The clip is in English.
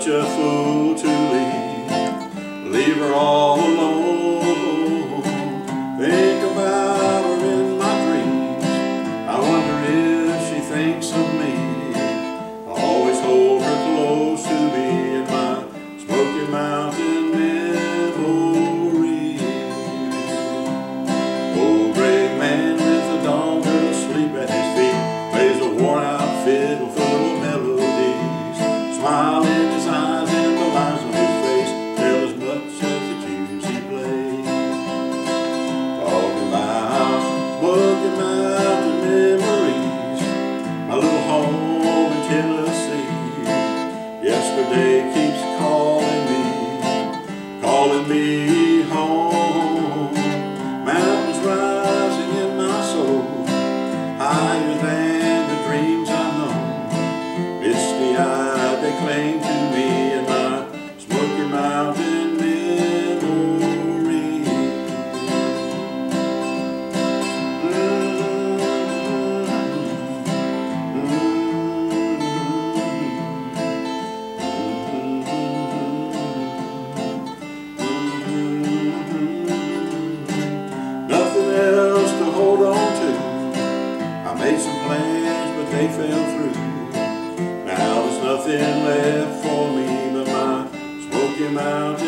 a fool to leave her all alone. Think about her in my dreams, I wonder if she thinks of me. I always hold her close to me in my Smoky Mountain memory. Old gray man with a dog asleep at his feet plays a worn-out fiddle full of melodies. Smile in his eyes and the lines on his face tell as much as the tunes he plays. Talking about Smoky Mountain memories, my little home in Tennessee. Yesterday keeps calling me home. Mountains rising in my soul, higher than the dreams I know. Misty-eyed they cling to me in my Smoky Mountain memory. Nothing else to hold on to. I made some plans, but they fell through. Now there's nothing left for me but my Smoky Mountain